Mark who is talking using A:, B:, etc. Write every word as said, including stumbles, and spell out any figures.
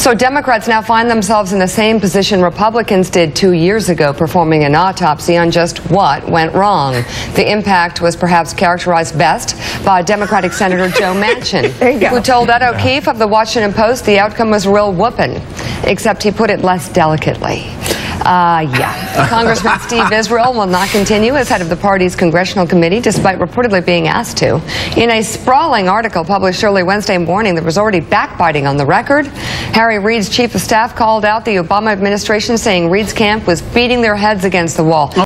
A: So Democrats now find themselves in the same position Republicans did two years ago, performing an autopsy on just what went wrong. The impact was perhaps characterized best by Democratic Senator Joe Manchin, who told Ed O'Keefe of the Washington Post the outcome was a real whooping, except he put it less delicately. Uh, yeah. Congressman Steve Israel will not continue as head of the party's congressional committee, despite reportedly being asked to. In a sprawling article published early Wednesday morning, there was already backbiting on the record. Harry Reid's chief of staff called out the Obama administration, saying Reid's camp was beating their heads against the wall.